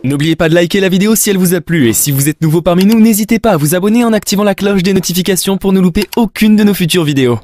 N'oubliez pas de liker la vidéo si elle vous a plu et si vous êtes nouveau parmi nous, n'hésitez pas à vous abonner en activant la cloche des notifications pour ne louper aucune de nos futures vidéos.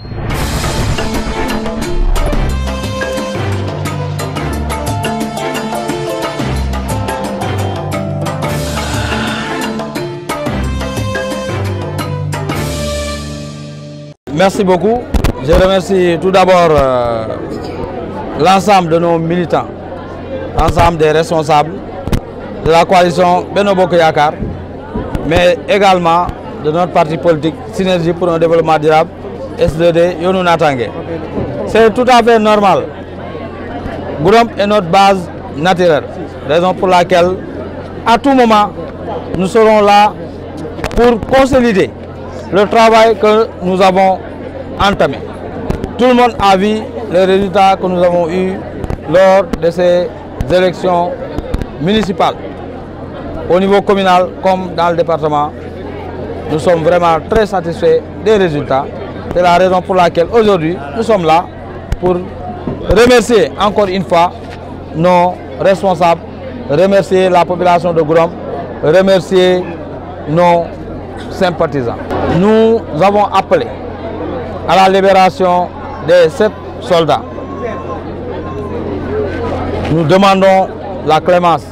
Merci beaucoup. Je remercie tout d'abord l'ensemble de nos militants, l'ensemble des responsables de la coalition Benno Bokk Yakaar, mais également de notre parti politique Synergie pour un développement durable, S2D Yoonu Natangué. C'est tout à fait normal. Goudomp est notre base naturelle, raison pour laquelle à tout moment nous serons là pour consolider le travail que nous avons entamé. Tout le monde a vu les résultats que nous avons eus lors de ces élections municipales. Au niveau communal comme dans le département, nous sommes vraiment très satisfaits des résultats. C'est la raison pour laquelle aujourd'hui nous sommes là pour remercier encore une fois nos responsables, remercier la population de Goudomp, remercier nos sympathisants. Nous avons appelé à la libération des 7 soldats. Nous demandons la clémence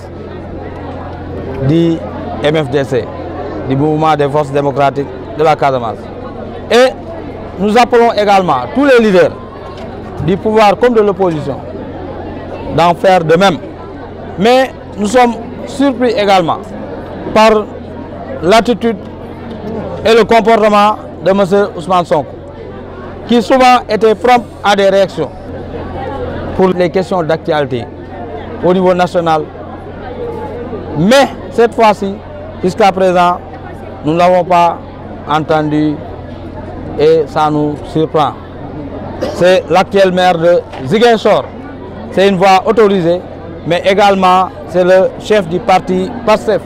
du MFDC, du Mouvement des Forces démocratiques de la Casamance. Et nous appelons également tous les leaders du pouvoir comme de l'opposition d'en faire de même. Mais nous sommes surpris également par l'attitude et le comportement de M. Ousmane Sonko, qui souvent était prompt à des réactions pour les questions d'actualité au niveau national. Mais cette fois-ci, jusqu'à présent, nous ne l'avons pas entendu et ça nous surprend. C'est l'actuel maire de Ziguinchor. C'est une voix autorisée, mais également c'est le chef du parti PASTEF.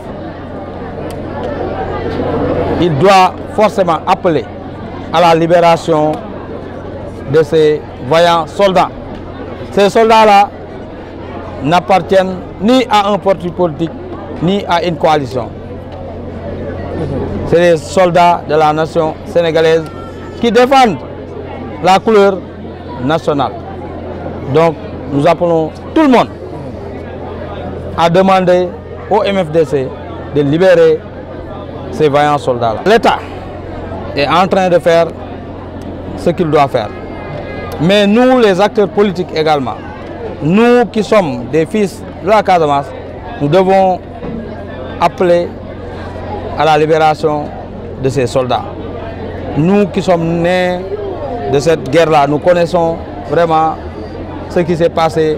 Il doit forcément appeler à la libération de ces vaillants soldats. Ces soldats-là n'appartiennent ni à un parti politique, ni à une coalition. C'est les soldats de la nation sénégalaise qui défendent la couleur nationale. Donc nous appelons tout le monde à demander au MFDC de libérer ces vaillants soldats-là. L'État est en train de faire ce qu'il doit faire. Mais nous, les acteurs politiques également, nous qui sommes des fils de la Casamance, nous devons appeler à la libération de ces soldats. Nous qui sommes nés de cette guerre-là, nous connaissons vraiment ce qui s'est passé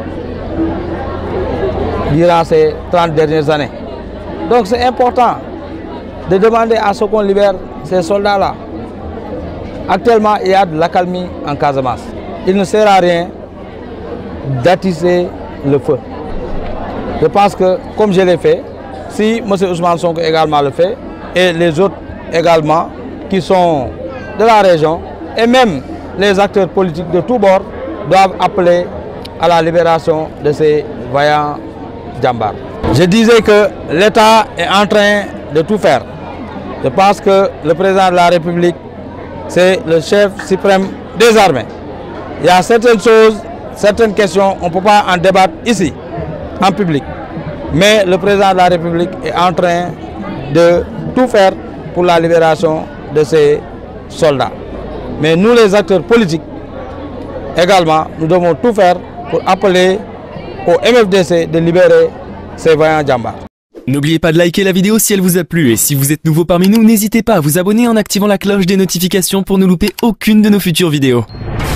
durant ces 30 dernières années. Donc c'est important de demander à ce qu'on libère ces soldats-là. Actuellement, il y a de l'accalmie en Casamance. Il ne sert à rien d'attiser le feu. Je pense que, comme je l'ai fait, si M. Ousmane Sonko également le fait, et les autres également, qui sont de la région, et même les acteurs politiques de tous bords, doivent appeler à la libération de ces vaillants djambars. Je disais que l'État est en train de tout faire. Je pense que le président de la République, c'est le chef suprême des armées. Il y a certaines choses, certaines questions, on ne peut pas en débattre ici, en public. Mais le président de la République est en train de tout faire pour la libération de ces soldats. Mais nous, les acteurs politiques, également, nous devons tout faire pour appeler au MFDC de libérer ces vaillants djambars. N'oubliez pas de liker la vidéo si elle vous a plu et si vous êtes nouveau parmi nous, n'hésitez pas à vous abonner en activant la cloche des notifications pour ne louper aucune de nos futures vidéos.